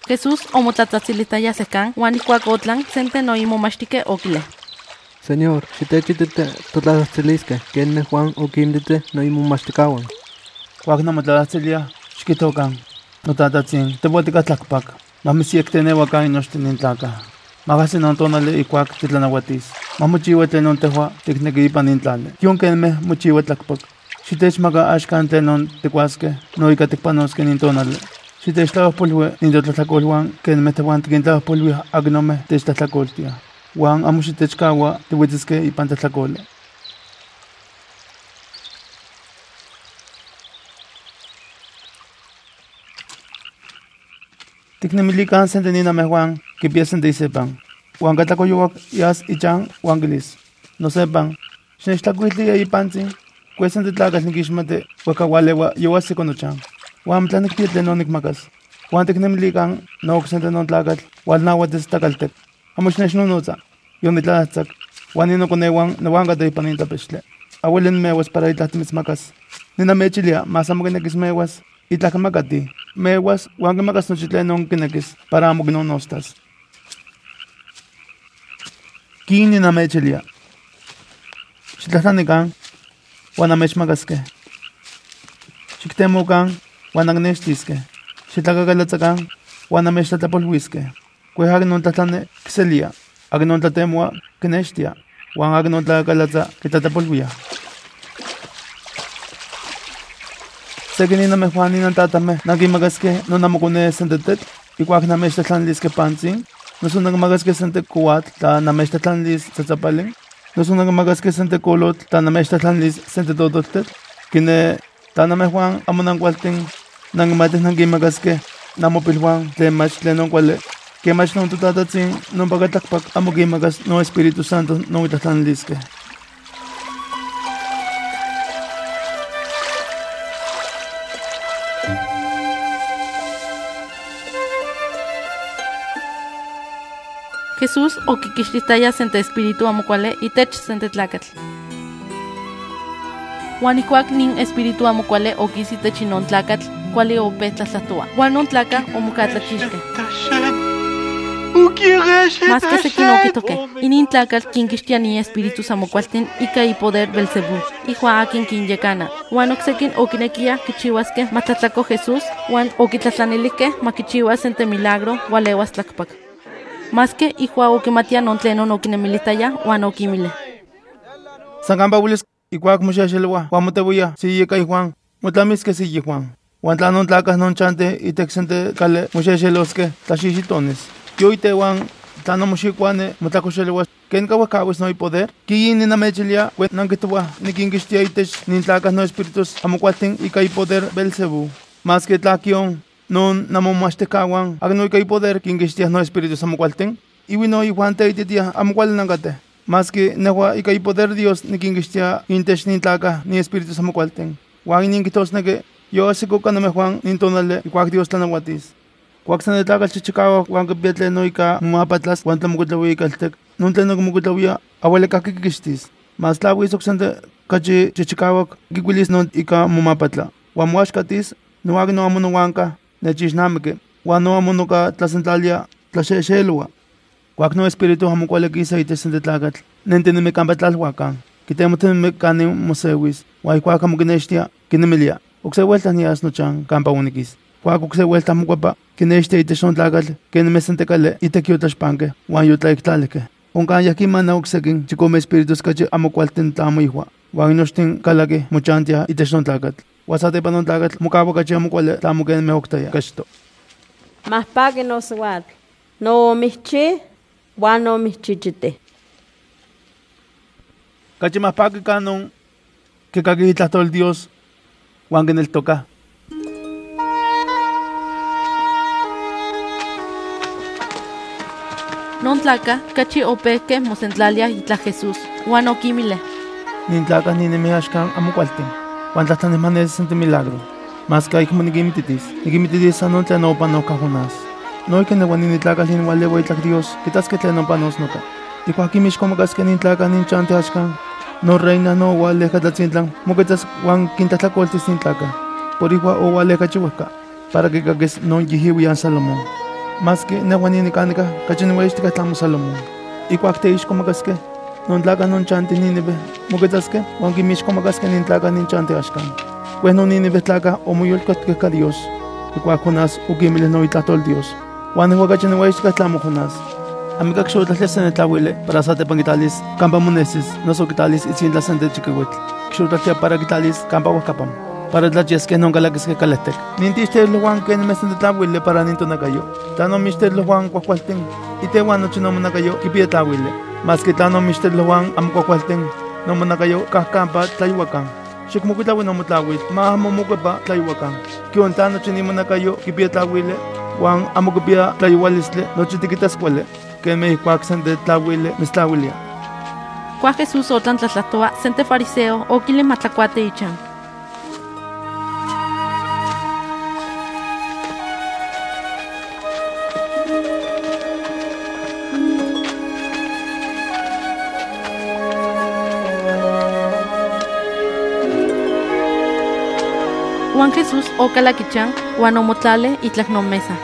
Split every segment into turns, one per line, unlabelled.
Jesús omotlatzatzilitaya sekan, Juan ikuakotlan, sente no imomachtique okile.
Señor, xitechitete totlatzatziliskeh, ken Juan okimtete no imomachtikauan.
Kuak namotlatzatsilia, xkitokan, notatatzin, tepotikatlackpak, mamisiektenewakan inochtin intlaka. Magasi non tonali ikuak titlanahuatis. Mamochiua tlenon tehua tikneki ipan intlali. Yonkenmeh mochiua tlakpak. Xitechmaka axkan tlenon tikuaskeh, no ika tikpanoskeh nin tonali. Xitechtlapolui nintotlatlakolhuan kenmeh tehuan tikintlapolui aknomeh techtlatlakoltiah. Juan amo xitechkaua tiuitziskeh ipan tlatlakoli. Tiknemilikan senteninameh Juan kipiesen teisepan. Juan katlakoyowak yas ichan Juan kilis. No sepan, xnechtlakuitlia ipantzin, kuesan titlakatl nikixmati huekaualewa yowasiko nochan. Juan tlaniktia tlenon nikmakas. Juan tiknemilikan no oksente non tlakatl walnahuatis takaltek. Amo xnechnonotza, yonitlahtsak. Juan inokonehuan nehuankateh ipan intlapextle. Abuelin mewas para itlah timitzmakas. Ninamechilia mas amo kinekis mewas itlah kimakati. Mewas Juan kimakas nochi tlenon kinekis para amo kinonostas. Kin ninamechilia. Xitlahtanikan Juan amechmakaskeh. Xiktemokan Juan aknextiskeh. Xitlakakalatzakan Juan amechtlatlapolhuiskeh. Kueh akin tlatlani kiselia, akin tlatemoa kinextia, Juan akin tlakakalatza kitlatlapolhuia. Sekin ninameh Juan ninantatameh nakinmakaskeh nonamokone sentetet, ikuak namechtlatlaniliskeh pantzin, noso nakinmakaskeh sente kouatl tla namechtlatlanilis tzatzapalin, noso nakinmakaskeh sente kolotl tla namechtlatlanilis sente totoltetl, kine tla nameh Juan amo nankualtin nankimatih nankinmakaskeh namopilhuan tlen mach tlenon kuali, kemach non totatatzin nonpaka tlakpak amo kinmakas no Espíritu Santo non kitlahtlaniliskeh.
Jesús okikixtitaya sente espíritu amo kuale itech sente tlakatl. Juan ikuak nin espíritu amo kuale okis itech inon tlakatl kuali ope tlatlahtoa. Juan non tlaka omokatlachixkeh. Más que sekin okitoke, inin tlakatl kinkixtia ni espíritus amokualtin ika ipoder Belzebú, ijua akin kinyekana. Juan oksekin okinekia kichiwaskeh matlatlako Jesús, Juan okitlatlanilihkeh makichiwas sente milagro walewas tlakpak. Más que ijua okimatia non tlenon okinemilitaya, Juan okimile.
Sankampa ulis ikuak moxexelwa, Juan moteuia, siyeka Juan, motlamiskeh siyi Juan. Juan tla non tlakah non chante itek sente kale moxexeloskeh tlaxixitonis. Yoitehuan tla nomoxikuane motlakoxelewas ken kawakawis no ipoder, kiyin ninamechilia kuen nankitowa nikinkixtia itech nin tlakah no espíritus amokualtin ika ipoder Belzebú. Mas que tla kion non namomachtekawan akin no ika ipoder kinkixtiah no espíritus amokualtin, iwi no Juan teititiah amo kuali nankateh. Mas que nehua ika ipoder Dios nikinkixtia intech nin tlakah ni espíritus amokualtin. Huan inin kitosneki yoasikoka nomejuan nin tonali ikuak Dios tlanauatis. Kuak san netlakatl chichikawak Juan kipia tleno ika momapatlas Juan tlamokuitlawia ikaltek, non tleno kimokuitlawia auelika kikixtis. Mas tlawis oksente kachi chichikawak kikuilis non ika momapatla. Juan moaxkatis, noaki no amo nohuanka nechixnamiki, Juan no amo noka tlasentlalia tlaxexeloa. Kuak no espíritu amo kuali kisa itech sente tlakatl, nentinimi kampa tlalhuakan, kitemotinimi kanin mosewis, Juan ikuak amo kinextia kinemilia, okse vuelta nias nochan kampa unikis. Kuak okse vuelta mokuepa kinextia itech non tlakatl kenimeh sente kali itek yotlaxpankeh Juan yotlaiktlalihkeh. Onkan yahkiman oksekin chikome espíritus kachi amo kualtin tlamo ihua, Juan inochtin kalakih mochantiah itech non tlakatl. Uan satepan non tlakatl mokaua kachi amo kuali tlamo kenimeh oktaya kachto.
Mahpaki nosouatl, nomihchi Juan nomihchichiteh.
Kachi mahpaki kanon kikaki itlahtol Dios Juan kineltokah.
Non tlaka kachi opehkeh mosentlalia itlah Jesús, Juan okimile.
Nin tlakah ninimih axkan amo kualtin, Juan tlahtlanih manesis sente milagro. Mas que aikmo nikimititis san non tlen opanoka Jonás. Noihki nehuan nin tlakatl nin ualeua itlak Dios, kitaskeh tlen opanos noka. Ikuak kimixkomakaskeh nin tlakah nin chanteh axkan, no reina no oualehka tlatzintlan, moketzas Juan kintlahtlakoltis nin tlakah. Por ihua oualehka chiuehka, para kikakis non yihiuian Salomón. más que nehuanini canica, cachinihuestica estamos Salomón. Y cuacteish como casque, non tlaca non chante ninive, moquetasque, huanquimish como casque nin tlaca nin chante ashkan. Pues no ninive tlaca o muyolcotqueca Dios, y cuacunas uquimiles no itatol Dios. Juan huacachinihuestica estamos Jonas. Amiga xutlatlesen tlahuile para sate pangitalis, campa munesis, no soquitalis y sin la sente chiquihuitl. Xutlatia para quitalis, campa huacapam. Para tlaches que nunca la que se caletec. Nintiste lo Juan que no me sente tlahuile para ninto nakayo. Tano mister lo Juan cuacualten. Y te Juan no chino nakayo, que pide tlahuile. Más que tano mister lo Juan am cuacualten. No nakayo, cascampa tlayuacan. Xikmuquitlahui no mutlahuil, más momuquepa tlayuacan. Que un tano chinimo nakayo, que pide tlahuile. Juan amuquepia tlayualisle, no chitiquitas cuele. Que me cuaxen de tlahuile, mistlahuilia.
Cua Jesús otlan tlatlatoa, sente fariseo, o quile matlacuate ichan. Juan Jesús o calakichan, Juan omotlale y tlacnomesa.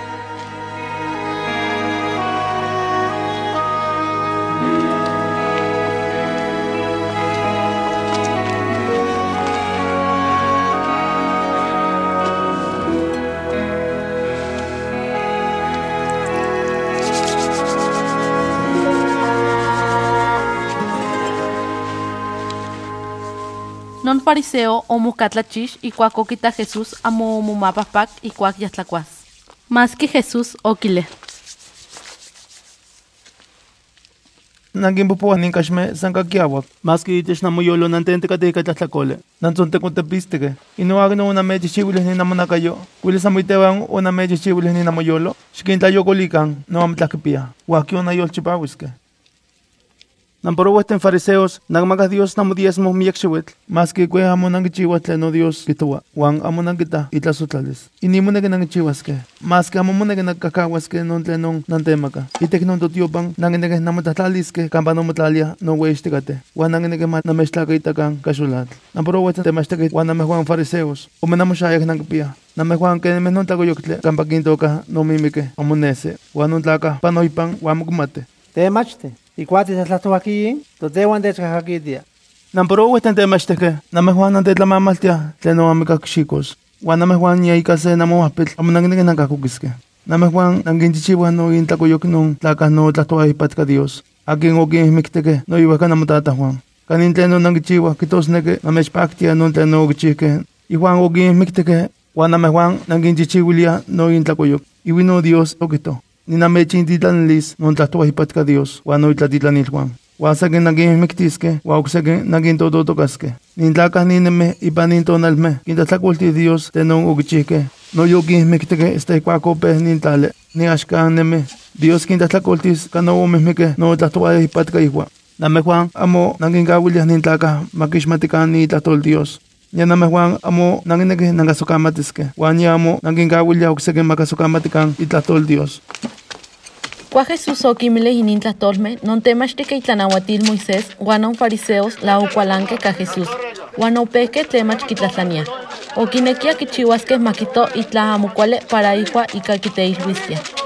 Non fariseo o mucatlachish y cuacoquita Jesús amo mumapapac y cuac yatlacuas. Más que Jesús oquile.
Nangin pupuan nin kashme sanka kiawak. Más que itish na moyolo nantente katika tatlakole. Nanzonte contepisteke. Y no hagan una mecha chiviles ni namanakayo. Wiles amuitewan una mecha chiviles ni namoyolo. Shikinta yokolikan no amtlakipia. Wakio na yol chipawiske. Namporo en fariseos, nagmagas Dios namo diezmo miyakshiwetl, más que kwe amo nangichihuatl no Dios kitua, wan amo nangita itlasutales. Y ni mune que nangichihuasque, más que amo mune que nagkakahuasque non tlenon nantemaka. Y teknon totiopan, nanginege namotatlalisque, campanomotalia, no weishtegate, wan nanginege mat namestlakaitakan kashulat. Namporo en temasteke wan namejuan fariseos, o menamoshayek nangpia. Namejuan que menon tlagoyoktle, campaquintoka no mimike, amonese, wan non tlaka panoipan, wan mugmate.
Temachte. ¿Y cuáles es la tu aquí? ¿Dónde van de aquí día?
Namporo en temasteke, namejuan ante la mamaltia, tleno amikak chicos. Wan namejuan ya ikase namoapil, amonanginege nakakukiske. Namejuan nanginchichiwa no intakoyok non tlakas no tlatoa ipatka Dios. Akin okin mikteke no iba kanamutata Juan. Kanin tleno nangichiwa kitosneke namechpaktia non tleno okichike. Y Juan okin mikteke, wan namejuan nanginchichiwilia no intlakoyok. Y vino Dios okito. Ni namechin titlanlis non tlatoa ipatka Dios, wan no itlatitlanil Juan. Wasakin naging miktiske, wauxakin naging tototokaske. Nintlakas nineme ipan nintonalme, kintatlakulti Dios tenong ugichike. No yokin mikteke este cuacope nintale, ni ashkan neme. Dios kintatlakultis kano umimike no tlatoa ipatka ihua. Name Juan amo naging gawilias nintlaka makishmatikan ni tlatol Dios. Ya name Juan amo nangineke nangasukamatisque. Juan ya amo naging gawilia uxakin makasukamatikan itlatol Dios.
Cua Jesús oquimile inintlatolme, non temachtique itlanahuatil Moisés, guanon fariseos la ucualanque ca Jesús, guanopeque temach kitlatlania. Oquinequia kichihuasque maquito itla amucuale para ihua y caquiteis